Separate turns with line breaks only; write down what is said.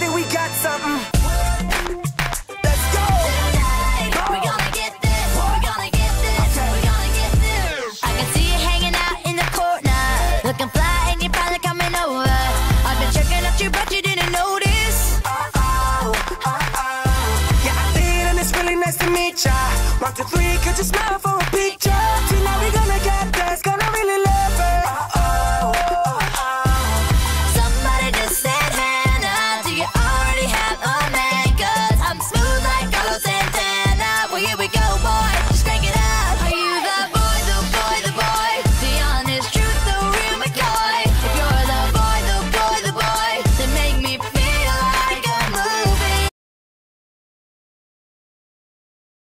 baby, we got something.
Looking fly and you're finally coming over. I've been checking out you, but you didn't notice.
Yeah, I did, and it's really nice to meet ya. 1, 2, 3, could you smile